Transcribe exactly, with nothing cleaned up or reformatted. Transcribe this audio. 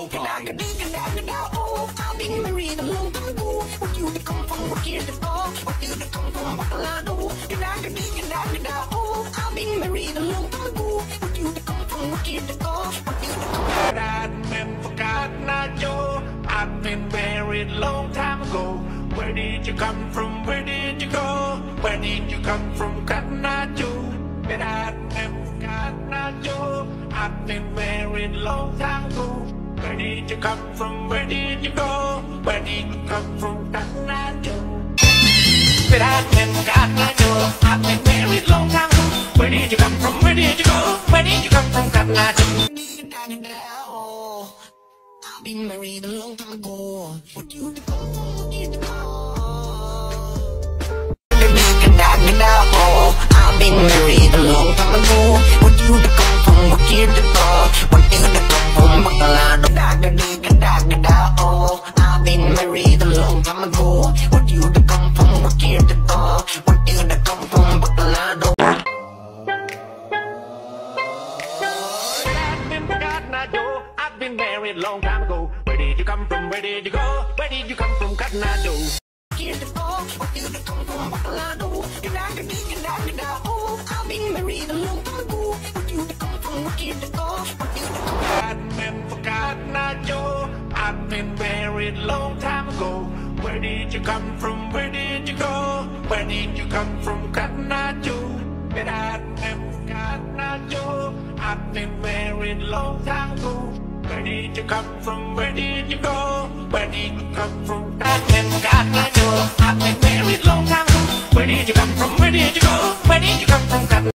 Can I get this? Can I get out? Oh, I've been married a long time ago. Where you to come from? Where you to go? Where you to come from? What I know. Can I get this? Can I get out? Oh, I've been married a long time ago. Where you to come from? Where you to go? Where you to come from? I've been forgotten, not Joe. I've been married a long time ago. Where did you come from? Where did you go? Where did you come from? Cotton Eye Joe. But I've been forgotten, not Joe. I've been married a long time ago. Where did you come from? Where did you go? Where did you come from? Cotton Eye Joe. But I've been forgotten, not Joe. I've been married a long time ago. Where did you come from? Where did you go? Where did you come from? Cotton Eye Joe. I've been married a long time ago. Where you to go? Where you to go? I've been married a long time ago. Where you to come from? Where you to go? Where you to come from? What I know. Oh, I've been married a long time ago. Where you to come from? Where you to go? Where you to come from? What I know. I've been forgotten, I Joe. I've been married a long time ago. Where did you come from? Where did you go? Where did you come from? Cotton Eye Joe. Where to go? Where you to come from? What I know. Can I get this? Can I get out? Oh, I've been married a long time ago. Where you to come from? Where you to go? Where you to come from? I've been forgotten, I Joe. I've been married a long time ago. Where did you come from? Where did you go? Where did you come from? Cotton Eye Joe. But I've been forgotten, I Joe. I've been married a long time ago. Where did you come from? Where did you go? Where did you come from? I've been forgotten, I Joe. I've been married a long time ago. Where did you come from? Where did you go? Where did you come from?